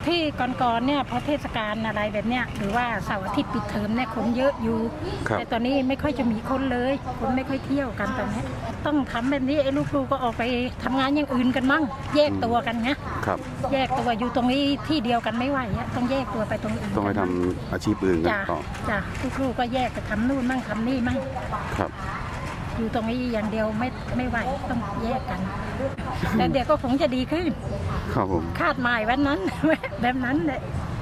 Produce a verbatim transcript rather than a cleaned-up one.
ที่ก่อนๆเนี่ยพอเทศกาลอะไรแบบเนี้ยหรือว่าเสาร์อาทิตย์ปิดเทอมเนี่ยคนเยอะอยู่แต่ตอนนี้ไม่ค่อยจะมีคนเลยคนไม่ค่อยเที่ยวกันตอนนี้ต้องทำแบบนี้ไอ้ลูกๆก็ออกไปทำงานอย่างอื่นกันมั่งแยกตัวกันไงแยกตัวอยู่ตรงนี้ที่เดียวกันไม่ไหวต้องแยกตัวไปตรงอื่นต้องไปทำอาชีพอื่นกันต่อจ้ะลูกๆก็แยกไปทำนู่นมั่งทำนี่มั่งครับอยู่ตรงนี้อย่างเดียวไม่ไม่ไหวต้องแยกกันแต่เดี๋ยวก็คงจะดีขึ้นครับผมคาดหมายวันนั้นแบบนั้นแหละ